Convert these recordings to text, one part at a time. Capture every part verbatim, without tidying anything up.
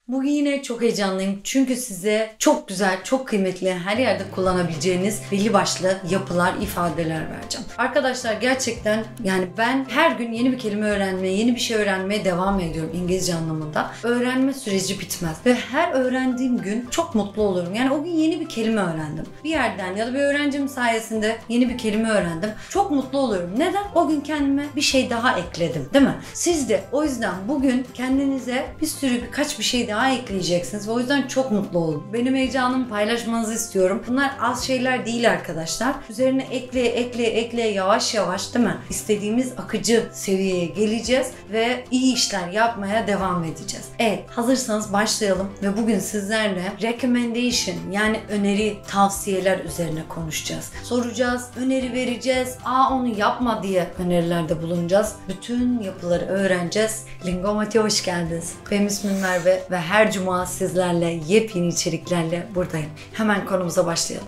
Bugün yine çok heyecanlıyım çünkü size çok güzel, çok kıymetli, her yerde kullanabileceğiniz belli başlı yapılar, ifadeler vereceğim. Arkadaşlar gerçekten yani ben her gün yeni bir kelime öğrenmeye, yeni bir şey öğrenmeye devam ediyorum İngilizce anlamında. Öğrenme süreci bitmez ve her öğrendiğim gün çok mutlu olurum. Yani o gün yeni bir kelime öğrendim. Bir yerden ya da bir öğrencim sayesinde yeni bir kelime öğrendim. Çok mutlu oluyorum. Neden? O gün kendime bir şey daha ekledim, değil mi? Siz de o yüzden bugün kendinize bir sürü birkaç bir şey daha ekleyeceksiniz ve o yüzden çok mutlu olun. Benim heyecanımı paylaşmanızı istiyorum. Bunlar az şeyler değil arkadaşlar. Üzerine ekleye ekleye ekleye yavaş yavaş, değil mi? İstediğimiz akıcı seviyeye geleceğiz ve iyi işler yapmaya devam edeceğiz. Evet, hazırsanız başlayalım ve bugün sizlerle recommendation yani öneri, tavsiyeler üzerine konuşacağız. Soracağız, öneri vereceğiz. Aa onu yapma diye önerilerde bulunacağız. Bütün yapıları öğreneceğiz. Lingomati'ye hoş geldiniz. Benim ismim Merve ve her cuma sizlerle yepyeni içeriklerle buradayım. Hemen konumuza başlayalım.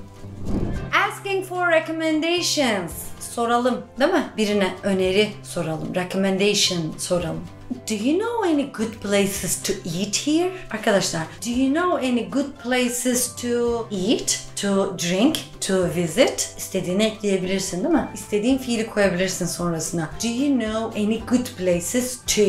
Asking for recommendations. Soralım, değil mi? Birine öneri soralım. Recommendation soralım. Do you know any good places to eat here? Arkadaşlar, do you know any good places to eat, to drink, to visit? İstediğini ekleyebilirsin, değil mi? İstediğin fiili koyabilirsin sonrasına. Do you know any good places to?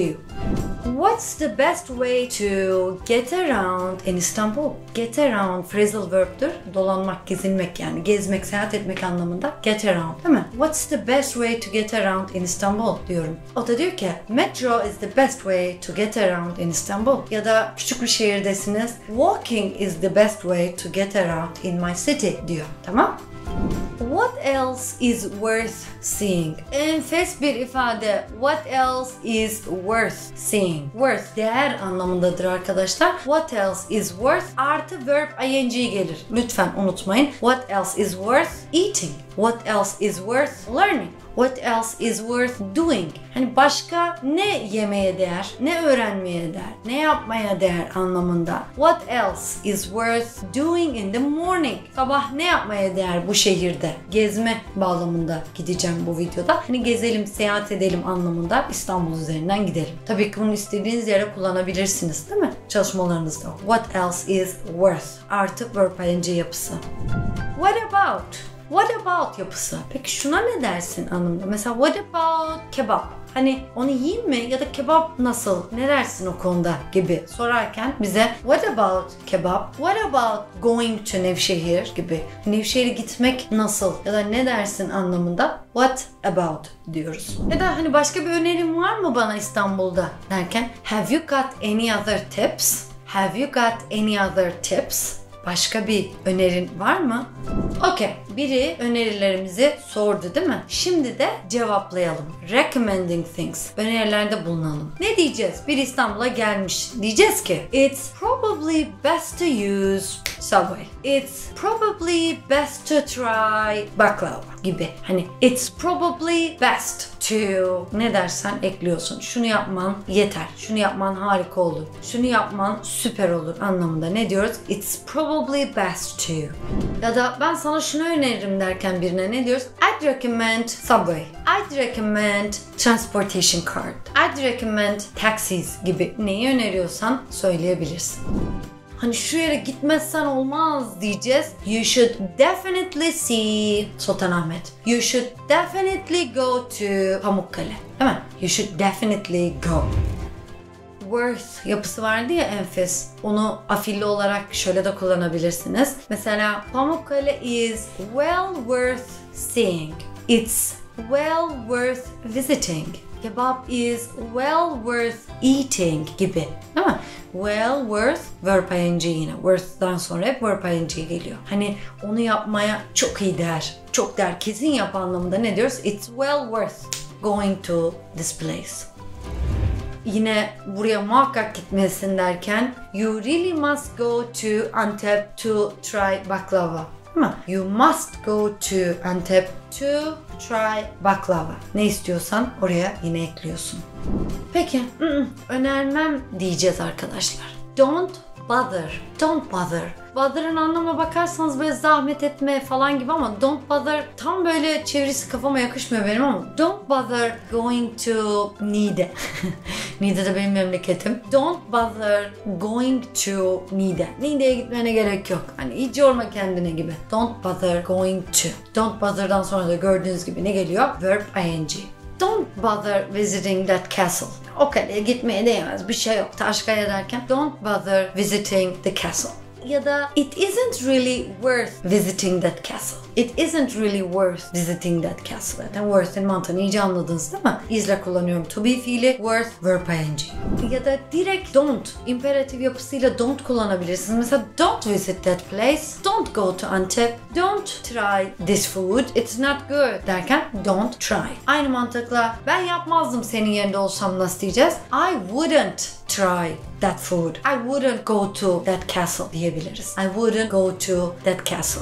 What's the best way to get around in Istanbul? Get around phrasal verb'tür. Dolanmak, gezinmek yani. Gezmek, seyahat etmek anlamında. Get around, değil mi? What's the best way to get around in Istanbul diyorum. O da diyor ki metro is the best way to get around in Istanbul. Ya da küçük bir şehirdesiniz. Walking is the best way to get around in my city diyor. Tamam? What else is worth seeing? Enfes bir ifade. What else is worth seeing? Worth, değer anlamındadır arkadaşlar. What else is worth artı verb ing gelir. Lütfen unutmayın. What else is worth eating? What else is worth learning? What else is worth doing? Hani başka ne yemeye değer, ne öğrenmeye değer, ne yapmaya değer anlamında. What else is worth doing in the morning? Sabah ne yapmaya değer bu şehirde? Gezme bağlamında gideceğim bu videoda. Hani gezelim, seyahat edelim anlamında İstanbul üzerinden gidelim. Tabii ki bunu istediğiniz yere kullanabilirsiniz, değil mi? Çalışmalarınızda. What else is worth? Artı verb ing yapısı. What about? What about yapısı. Peki şuna ne dersin anlamında? Mesela what about kebap? Hani onu yiyeyim mi ya da kebap nasıl? Ne dersin o konuda gibi sorarken bize what about kebap? What about going to Nevşehir gibi. Nevşehir'e gitmek nasıl? Ya da ne dersin anlamında what about diyoruz. Ya da hani başka bir önerin var mı bana İstanbul'da derken have you got any other tips? Have you got any other tips? Başka bir önerin var mı? Okey. Biri önerilerimizi sordu, değil mi? Şimdi de cevaplayalım. Recommending things. Önerilerde bulunalım. Ne diyeceğiz? Bir İstanbul'a gelmiş. Diyeceğiz ki it's probably best to use Subway. It's probably best to try baklava gibi. Hani it's probably best to ne dersen ekliyorsun. Şunu yapman yeter. Şunu yapman harika olur. Şunu yapman süper olur anlamında. Ne diyoruz? It's probably best to. Ya da ben sana şunu öneririm derken birine ne diyoruz? I'd recommend Subway. I'd recommend transportation card. I'd recommend taxis gibi neyi öneriyorsan söyleyebilirsin. Hani şu yere gitmezsen olmaz diyeceğiz. You should definitely see Sultanahmet. You should definitely go to Pamukkale. Değil mi? You should definitely go. Worth yapısı vardı ya enfes. Onu afilli olarak şöyle de kullanabilirsiniz. Mesela Pamukkale is well worth seeing. It's well worth visiting. Kebap is well worth eating gibi. Değil mi? Well worth verb ing yine. Worth'dan sonra hep verb ing geliyor. Hani onu yapmaya çok iyi değer. Çok değer. Kesin yap anlamında ne diyoruz? It's well worth going to this place. Yine buraya muhakkak gitmelisin derken you really must go to Antep to try baklava. Değil mi? You must go to Antep to try baklava. Ne istiyorsan oraya yine ekliyorsun. Peki, ı-ı, önermem diyeceğiz arkadaşlar. Don't bother. Don't bother. Bother'ın anlamına bakarsanız böyle zahmet etme falan gibi ama don't bother tam böyle çevirisi kafama yakışmıyor benim ama don't bother going to Niğde. Niğde de benim memleketim. Don't bother going to Niğde. Niğde'ye gitmene gerek yok. Hani hiç yorma kendine gibi. Don't bother going to. Don't bother'dan sonra da gördüğünüz gibi ne geliyor? Verb ing. Don't bother visiting that castle. O kaleye gitmeye değmez. Bir şey yok. Taşkaya derken don't bother visiting the castle. Ya da it isn't really worth visiting that castle. It isn't really worth visiting that castle. Zaten worth'in mantığını iyice anladınız değil mi? Is'le kullanıyorum to be fiili, worth, verb ing. Ya da direkt don't, imperatif yapısıyla don't kullanabilirsiniz. Mesela don't visit that place, don't go to Antep, don't try this food, it's not good derken don't try. Aynı mantıkla ben yapmazdım senin yerinde olsam nasıl diyeceğiz? I wouldn't try that food. I wouldn't go to that castle diyebiliriz. I wouldn't go to that castle.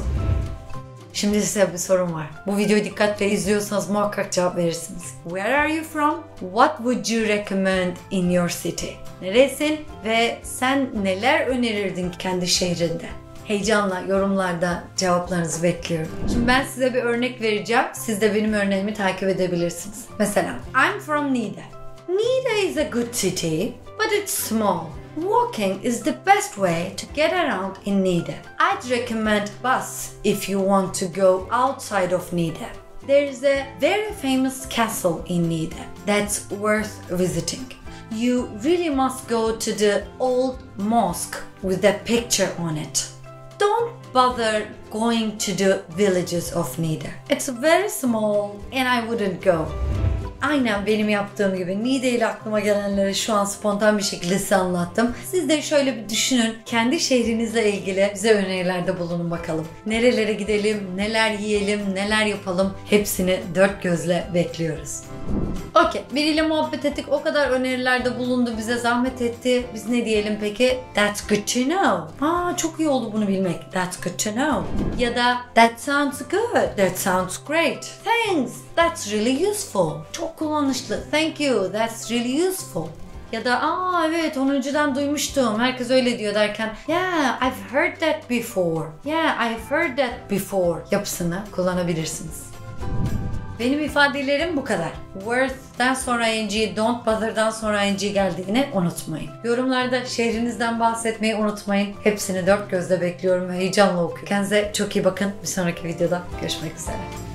Şimdi size bir sorum var. Bu videoyu dikkatle izliyorsanız muhakkak cevap verirsiniz. Where are you from? What would you recommend in your city? Neresin ve sen neler önerirdin kendi şehrinde? Heyecanla yorumlarda cevaplarınızı bekliyorum. Şimdi ben size bir örnek vereceğim. Siz de benim örneğimi takip edebilirsiniz. Mesela I'm from Niğde. Niğde is a good city, but it's small. Walking is the best way to get around in Niğde. I'd recommend bus if you want to go outside of Niğde. There is a very famous castle in Niğde that's worth visiting. You really must go to the old mosque with a picture on it. Don't bother going to the villages of Niğde. It's very small and I wouldn't go. Aynen benim yaptığım gibi Niğde ile aklıma gelenleri şu an spontan bir şekilde size anlattım. Siz de şöyle bir düşünün. Kendi şehrinizle ilgili bize önerilerde bulunun bakalım. Nerelere gidelim, neler yiyelim, neler yapalım hepsini dört gözle bekliyoruz. Okey. Biriyle muhabbet ettik. O kadar önerilerde bulundu. Bize zahmet etti. Biz ne diyelim peki? That's good to know. Aa, çok iyi oldu bunu bilmek. That's good to know. Ya da that sounds good. That sounds great. Thanks. That's really useful. Çok kullanışlı. Thank you. That's really useful. Ya da aa evet onu önceden duymuştum. Herkes öyle diyor derken yeah I've heard that before. Yeah I've heard that before yapısını kullanabilirsiniz. Benim ifadelerim bu kadar. Worth'ten sonra ing, don't bother'dan sonra ing geldiğini unutmayın. Yorumlarda şehrinizden bahsetmeyi unutmayın. Hepsini dört gözle bekliyorum ve heyecanla okuyorum. Kendinize çok iyi bakın. Bir sonraki videoda görüşmek üzere.